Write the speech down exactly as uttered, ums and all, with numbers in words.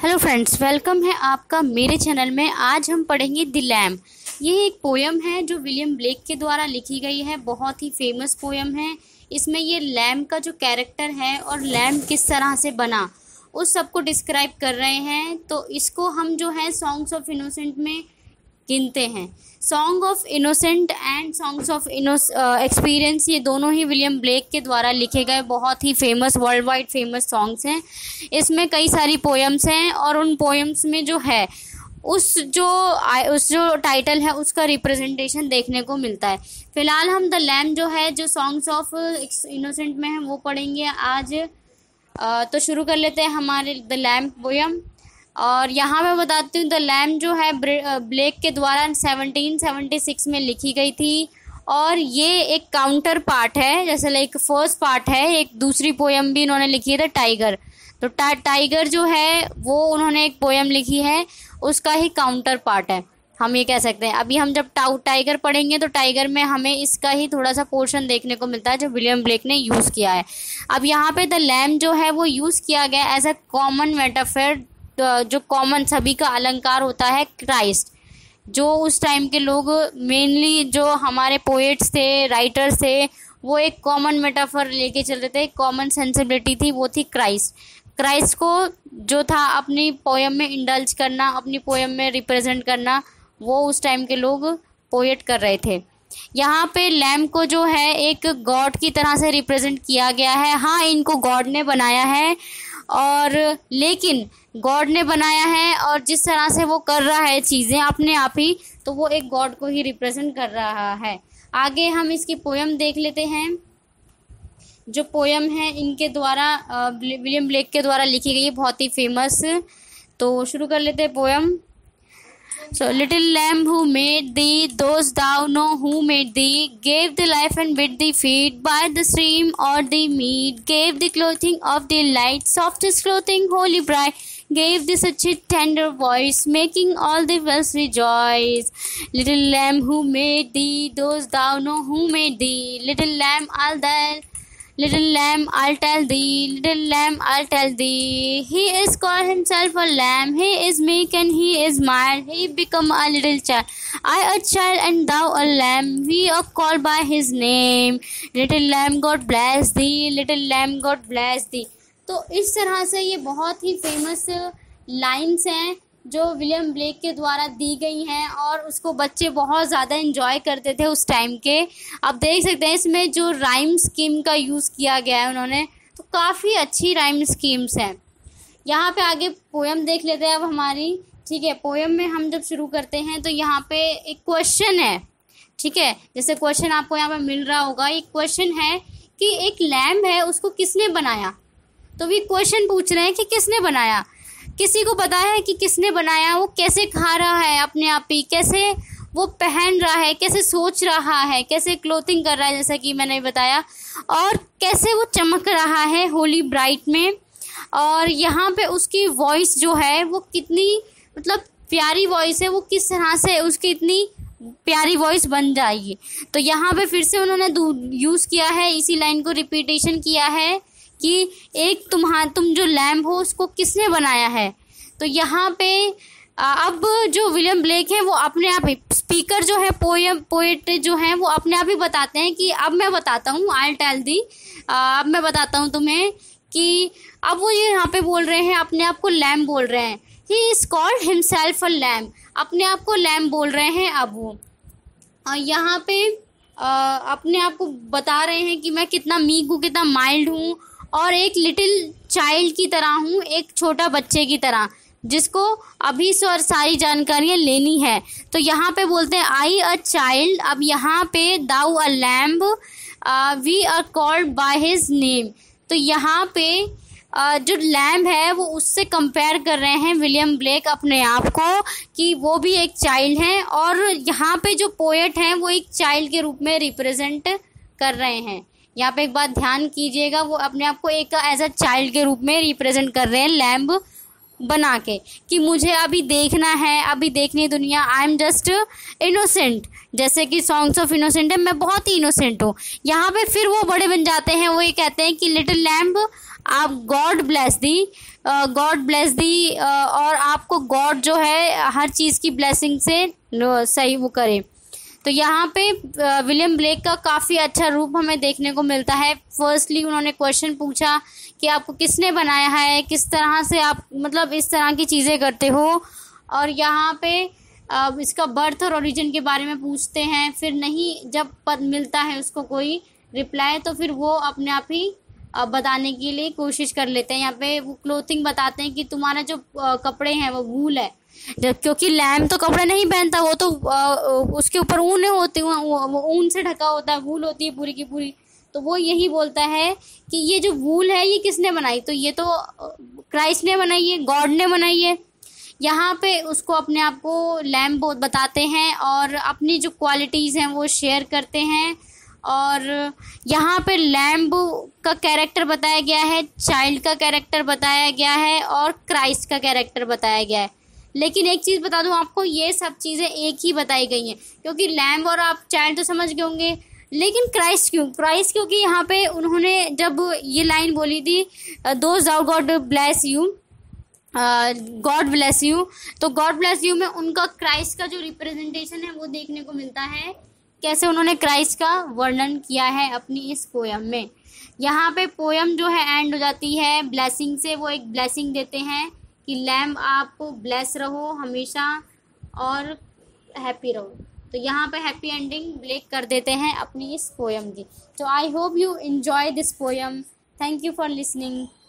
Hello friends, welcome है आपका मेरे चैनल में। आज हम पढ़ेंगे द लैम्ब। ये एक पोयम है जो विलियम ब्लेक के द्वारा लिखी गई है। बहुत ही फेमस पोयम है। इसमें ये लैम्ब का जो कैरेक्टर है और लैम्ब किस तरह से बना उस सबको डिस्क्राइब कर रहे हैं। तो इसको हम जो है सॉन्ग्स ऑफ इनोसेंट में गिनते हैं। Song of innocent and songs of experience, ये दोनों ही विलियम ब्लेक के द्वारा लिखे गए बहुत ही famous, world wide famous songs हैं। इसमें कई सारी पोएम्स हैं और उन पोएम्स में जो है उस जो उस जो टाइटल है उसका रिप्रेजेंटेशन देखने को मिलता है। फिलहाल हम द लैम्ब जो है जो सॉन्ग्स ऑफ इनोसेंट में है वो पढ़ेंगे आज। तो शुरू कर लेते हैं हमारे द लैम्ब पोएम। और यहाँ मैं बताती हूँ द लैम्ब जो है ब्लेक के द्वारा सेवनटीन सेवेंटी सिक्स में लिखी गई थी। और ये एक काउंटर पार्ट है, जैसे लाइक फर्स्ट पार्ट है। एक दूसरी पोएम भी इन्होंने लिखी है द टाइगर। तो टा, टाइगर जो है वो उन्होंने एक पोएम लिखी है, उसका ही काउंटर पार्ट है, हम ये कह सकते हैं। अभी हम जब टाउ टाइगर पढ़ेंगे तो टाइगर में हमें इसका ही थोड़ा सा पोर्शन देखने को मिलता है जो विलियम ब्लेक ने यूज़ किया है। अब यहाँ पे द लैम्ब जो है वो यूज़ किया गया एज अ कॉमन मेटाफर, जो कॉमन सभी का अलंकार होता है क्राइस्ट। जो उस टाइम के लोग मेनली जो हमारे पोएट्स थे, राइटर्स थे, वो एक कॉमन मेटाफर लेके चल रहे थे। कॉमन सेंसिबिलिटी थी, वो थी क्राइस्ट। क्राइस्ट को जो था अपनी पोएम में इंडल्ज करना, अपनी पोएम में रिप्रेजेंट करना, वो उस टाइम के लोग पोएट कर रहे थे। यहाँ पे लैम्ब को जो है एक गॉड की तरह से रिप्रेजेंट किया गया है। हाँ, इनको गॉड ने बनाया है, और लेकिन गॉड ने बनाया है और जिस तरह से वो कर रहा है चीज़ें अपने आप ही, तो वो एक गॉड को ही रिप्रेजेंट कर रहा है। आगे हम इसकी पोएम देख लेते हैं। जो पोएम है इनके द्वारा विलियम ब्लेक के द्वारा लिखी गई है, बहुत ही फेमस। तो शुरू कर लेते हैं poem. So little lamb who made thee, those thou know who made thee, gave the life and bid thee feed by the stream or the mead, gave the clothing of delight, softest clothing, holy bright, gave thee such a tender voice, making all the world rejoice. Little lamb who made thee, those thou know who made thee, little lamb I'll tell, little lamb I'll tell thee, little lamb I'll tell thee. He is called himself a lamb, he is meek and he is mild, he become a little child. I a child and thou a lamb, we are called by his name. Little lamb God bless thee, little lamb God bless thee. तो इस तरह से ये बहुत ही famous lines हैं जो William Blake के द्वारा दी गई हैं, और उसको बच्चे बहुत ज़्यादा एंजॉय करते थे उस टाइम के। अब देख सकते हैं इसमें जो राइम स्कीम का यूज़ किया गया है उन्होंने, तो काफ़ी अच्छी राइम स्कीम्स हैं। यहाँ पे आगे पोएम देख लेते हैं अब हमारी। ठीक है, पोएम में हम जब शुरू करते हैं तो यहाँ पे एक क्वेश्चन है। ठीक है, जैसे क्वेश्चन आपको यहाँ पे मिल रहा होगा, एक क्वेश्चन है कि एक लैम्ब है, उसको किसने बनाया। तो भी क्वेश्चन पूछ रहे हैं कि किसने बनाया। किसी को पता है कि किसने बनाया, वो कैसे खा रहा है अपने आप ही, कैसे वो पहन रहा है, कैसे सोच रहा है, कैसे क्लोथिंग कर रहा है, जैसा कि मैंने बताया, और कैसे वो चमक रहा है होली ब्राइट में। और यहाँ पे उसकी वॉइस जो है वो कितनी मतलब प्यारी वॉइस है, वो किस तरह से उसकी इतनी प्यारी वॉइस बन जाएगी। तो यहाँ पे फिर से उन्होंने यूज़ किया है, इसी लाइन को रिपीटेशन किया है कि एक तुम्हारा तुम जो लैम्ब हो उसको किसने बनाया है। तो यहाँ पे अब जो विलियम ब्लेक है वो अपने आप ही, स्पीकर जो है, पोएम पोएट जो है वो अपने आप ही बताते हैं कि अब मैं बताता हूँ, आई टेल दी, अब मैं बताता हूँ तुम्हें कि अब वो ये यहाँ पे बोल रहे हैं, अपने आप को लैम्ब बोल रहे हैं। He is called himself a lamb, अपने आप को लैम्ब बोल रहे हैं अब वो। और यहाँ पे आ, अपने आप को बता रहे हैं कि मैं कितना मीक हूँ, कितना माइल्ड हूँ, और एक लिटिल चाइल्ड की तरह हूँ, एक छोटा बच्चे की तरह, जिसको अभी से और सारी जानकारियाँ लेनी है। तो यहाँ पे बोलते हैं आई अ चाइल्ड। अब यहाँ पे thou a lamb, we are called by his name. तो यहाँ पे uh, जो लैम्ब है वो उससे कंपेयर कर रहे हैं विलियम ब्लेक अपने आप को कि वो भी एक चाइल्ड हैं, और यहाँ पे जो पोएट हैं वो एक चाइल्ड के रूप में रिप्रेजेंट कर रहे हैं। यहाँ पे एक बात ध्यान कीजिएगा, वो अपने आप को एक एज अ चाइल्ड के रूप में रिप्रेजेंट कर रहे हैं लैम्ब बना के कि मुझे अभी देखना है, अभी देखनी दुनिया, आई एम जस्ट इनोसेंट, जैसे कि सॉन्ग्स ऑफ इनोसेंट है, मैं बहुत ही इनोसेंट हूँ। यहाँ पे फिर वो बड़े बन जाते हैं, वो ये कहते हैं कि लिटिल लैम्ब आप God bless thee, God bless thee, और आपको गॉड जो है हर चीज़ की ब्लेसिंग से सही वो करे। तो यहाँ पे विलियम ब्लेक का काफ़ी अच्छा रूप हमें देखने को मिलता है। फर्स्टली उन्होंने क्वेश्चन पूछा कि आपको किसने बनाया है, किस तरह से आप मतलब इस तरह की चीज़ें करते हो, और यहाँ पे इसका बर्थ और ओरिजिन के बारे में पूछते हैं। फिर नहीं जब पद मिलता है उसको कोई रिप्लाई, तो फिर वो अपने आप ही बताने के लिए कोशिश कर लेते हैं। यहाँ पे वो क्लोथिंग बताते हैं कि तुम्हारा जो कपड़े हैं वो वूल है, जब क्योंकि लैम्ब तो कपड़े नहीं पहनता, वो तो उसके ऊपर ऊन होती है, वो ऊन से ढका होता है, वूल होती है पूरी की पूरी। तो वो यही बोलता है कि ये जो वूल है ये किसने बनाई, तो ये तो क्राइस्ट ने बनाई है, गॉड ने बनाई है। यहाँ पे उसको अपने आप को लैम्ब बताते हैं और अपनी जो क्वालिटीज़ हैं वो शेयर करते हैं। और यहाँ पे लैम्ब का कैरेक्टर बताया गया है, चाइल्ड का कैरेक्टर बताया गया है और क्राइस्ट का कैरेक्टर बताया गया है। लेकिन एक चीज़ बता दूँ आपको, ये सब चीज़ें एक ही बताई गई हैं, क्योंकि लैम्ब और आप चाइल्ड तो समझ गए होंगे, लेकिन क्राइस्ट क्यों? क्राइस्ट क्योंकि यहाँ पे उन्होंने जब ये लाइन बोली थी, those out God bless you, God bless you, तो गॉड ब्लेस यू में उनका क्राइस्ट का जो रिप्रेजेंटेशन है वो देखने को मिलता है, कैसे उन्होंने क्राइस्ट का वर्णन किया है अपनी इस पोयम में। यहाँ पे पोयम जो है एंड हो जाती है ब्लेसिंग से। वो एक ब्लेसिंग देते हैं कि लैम्ब आप ब्लेस रहो हमेशा और हैप्पी रहो। तो यहाँ पे हैप्पी एंडिंग ब्लेक कर देते हैं अपनी इस पोयम की। तो I hope you enjoy this poem. Thank you for listening.